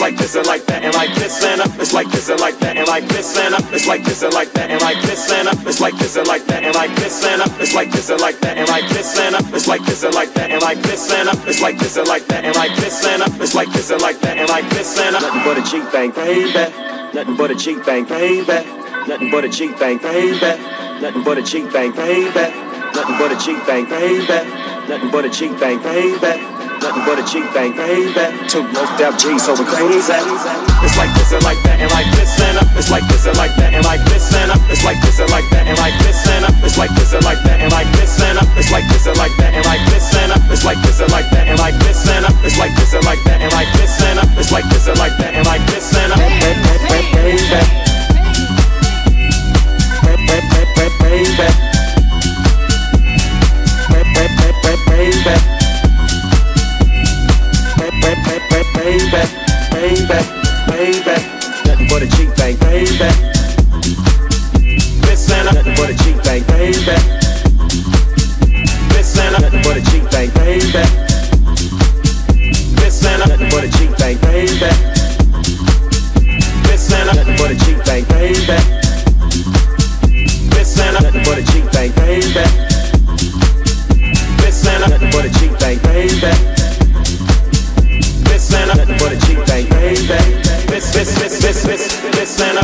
like this and like that and like this and it's like this and like that and like this and it's like this and like that and like this and it's like this and like that and like this and it's like this and like that and like this and it's like this and like that and like this and it's like this and like that and like this and it's like this and like that and like this and nothing but a Gthang, baby. Nothing but a Gthang, baby. Nothing but a Gthang, baby. Nothing but a Gthang, baby. Nothing but a Gthang, baby. Nothing but a Gthang, baby. Nothing but a Gthang, baby. Two most out G, so we crazy. It's like this and like that and like this and it's like this and like that and like this and it's like this and like that and like this and it's like this and like that and like this and it's like this and like that and like this and it's like this and like that and like this and it's like this and like that and like this and it's like this and like that and like this and baby. Baby, nothing but a Gthang, baby. This and nothing but a Gthang, baby. This and nothing but a Gthang, baby. This and nothing but a Gthang, baby. This and nothing but a Gthang, baby. This and nothing but a Gthang, baby. This and nothing but a Gthang, baby. This and nothing but a Gthang, baby. This and